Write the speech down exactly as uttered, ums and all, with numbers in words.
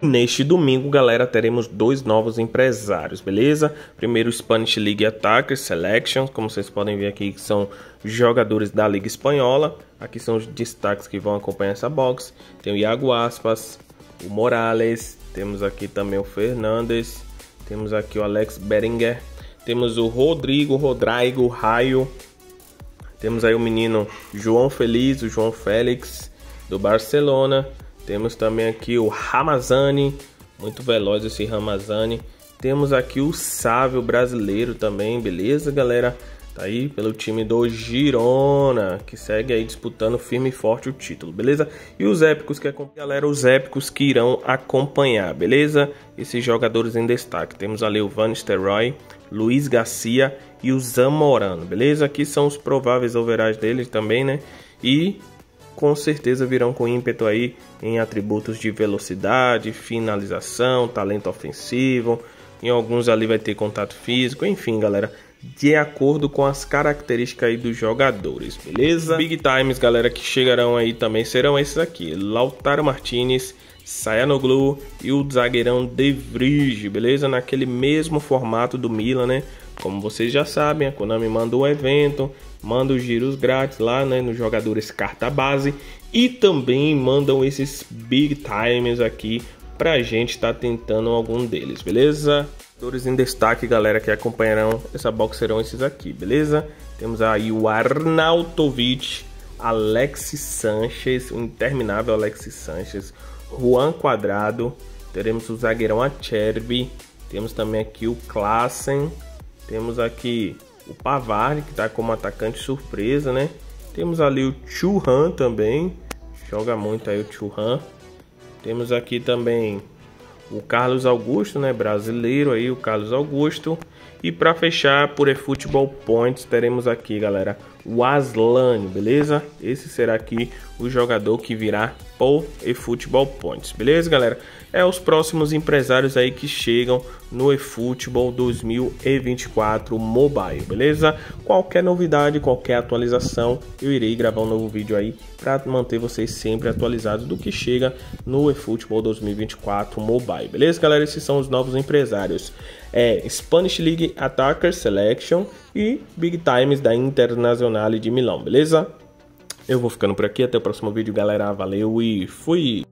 Neste domingo, galera, teremos dois novos empresários, beleza? Primeiro, o Spanish League Attacker Selection, como vocês podem ver aqui, que são jogadores da Liga Espanhola. Aqui são os destaques que vão acompanhar essa box. Tem o Iago Aspas, o Morales, temos aqui também o Fernandes, temos aqui o Alex Berenguer, temos o Rodrigo, Rodrigo, Raio, temos aí o menino João Feliz, o João Félix, do Barcelona. Temos também aqui o Ramazani, muito veloz esse Ramazani. Temos aqui o Sávio brasileiro também, beleza, galera? Tá aí pelo time do Girona, que segue aí disputando firme e forte o título, beleza? E os épicos que acompanham, galera, os épicos que irão acompanhar, beleza? Esses jogadores em destaque. Temos ali o Van Nistelrooy, Luiz Garcia e o Zamorano, beleza? Aqui são os prováveis overalls deles também, né? E com certeza virão com ímpeto aí em atributos de velocidade, finalização, talento ofensivo. Em alguns ali vai ter contato físico, enfim, galera, de acordo com as características aí dos jogadores, beleza? Big Times, galera, que chegarão aí também serão esses aqui: Lautaro Martinez, Çalhanoğlu e o zagueirão De Vrij, beleza? Naquele mesmo formato do Milan, né? Como vocês já sabem, a Konami manda um evento, manda os giros grátis lá, né, nos jogadores carta base, e também mandam esses Big Times aqui pra gente estar tá tentando algum deles, beleza? Jogadores em destaque, galera, que acompanharão essa box serão esses aqui, beleza? Temos aí o Arnautovic, Alexis Sanchez, o interminável Alexis Sanchez, Juan Cuadrado, teremos o zagueirão Acerbi, temos também aqui o Klaassen, temos aqui o Pavard, que está como atacante surpresa, né? Temos ali o Thuram também, joga muito aí o Thuram. Temos aqui também o Carlos Augusto, né? Brasileiro aí, o Carlos Augusto. E para fechar, por eFootball Points, teremos aqui, galera, o Aslan, beleza? Esse será aqui o jogador que virá por eFootball Points, beleza, galera? É os próximos empresários aí que chegam no eFootball dois mil e vinte e quatro Mobile, beleza? Qualquer novidade, qualquer atualização, eu irei gravar um novo vídeo aí para manter vocês sempre atualizados do que chega no eFootball dois mil e vinte e quatro Mobile, beleza, galera? Esses são os novos empresários. É Spanish League Attacker Selection e Big Times da Internazionale de Milão, beleza? Eu vou ficando por aqui, até o próximo vídeo, galera. Valeu e fui!